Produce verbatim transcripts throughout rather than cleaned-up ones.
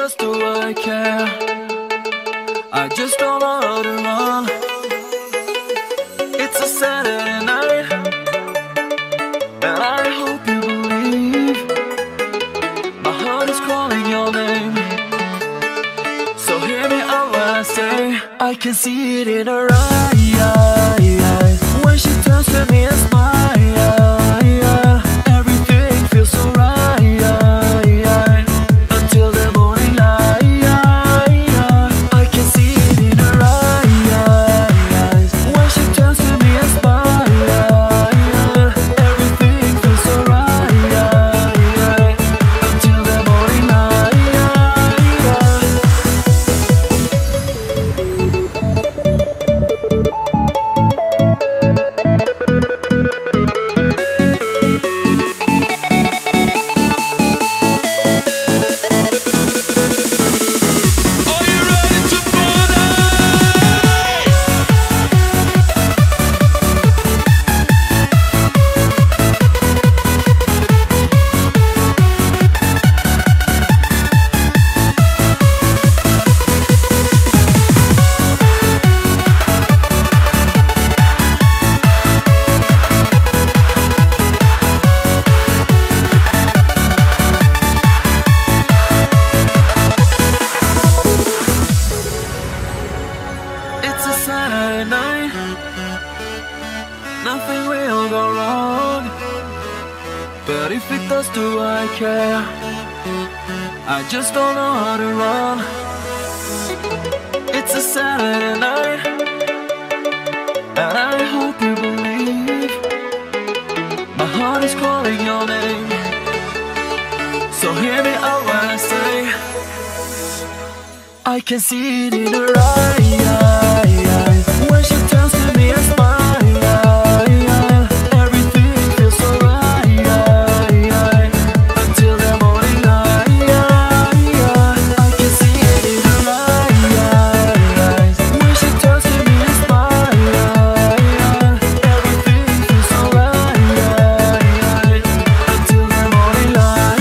does, do I care? I just don't know how to run. It's a Saturday night, and I hope you believe my heart is calling your name. So hear me out when I say I can see it in her eyes when she turns to me and smiles. Everything feels so right until the morning light. I can see it in her eyes when she turns to me and smiles. Everything feels so right until the morning light. It's a Saturday night, nothing will go wrong. But if it does, do I care? I just don't know how to run. It's a Saturday night, and I hope you believe my heart is calling your name. So hear me out when I say I can see it in her eyes when she turns to me and smiles. Everything feels so right until the morning light. I can see it in her eyes when she turns to me and smiles. Everything feels so right until the morning light.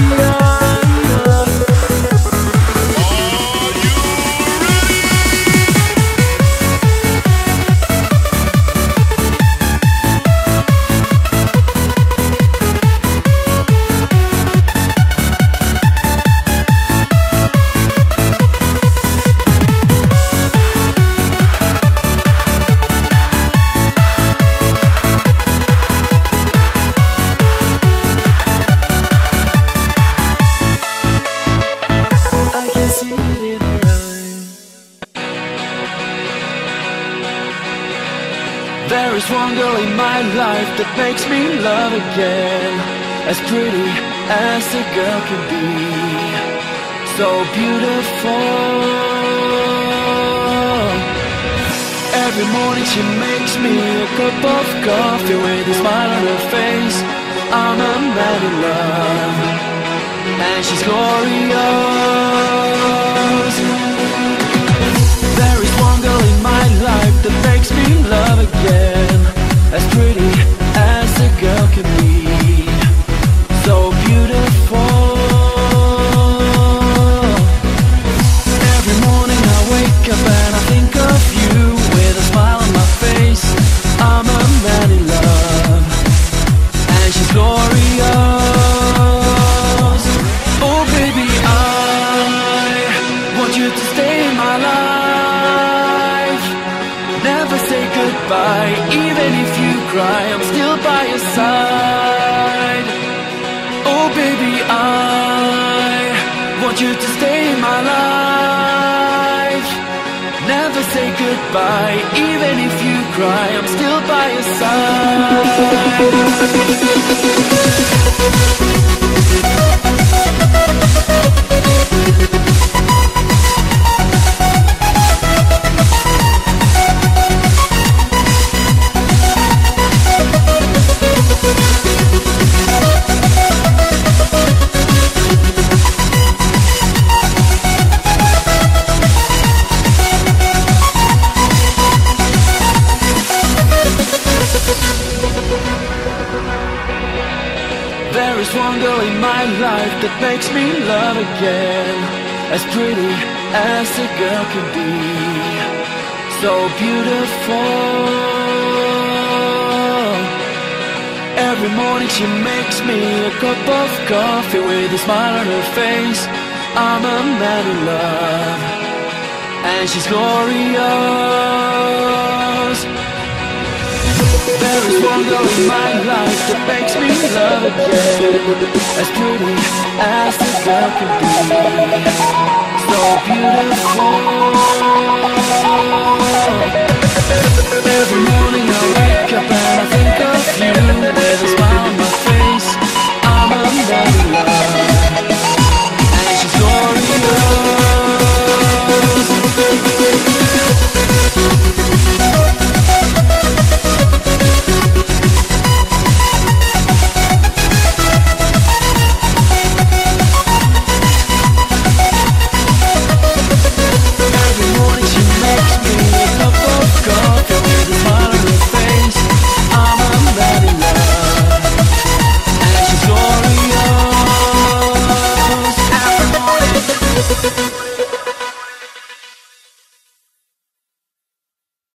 There is one girl in my life that makes me love again, as pretty as a girl can be, so beautiful. Every morning she makes me a cup of coffee with a smile on her face. I'm a man in love, and she's glorious. There is one girl in my life that makes me love again, as pretty as a girl can be, so beautiful. Every morning I wake up and I think of you with a smile on my face. I'm a man in love, and she's glorious. Oh baby, I want you to stay in my life. Never say goodbye, even if you cry, I'm still by your side. Oh baby, I want you to stay in my life. Never say goodbye, even if you cry, I'm still by your side. There is one girl in my life that makes me love again, as pretty as a girl can be. So beautiful. Every morning she makes me a cup of coffee with a smile on her face. I'm a man in love, and she's glorious. There is one girl in my life that makes me love again, as pretty as a girl can be. So beautiful.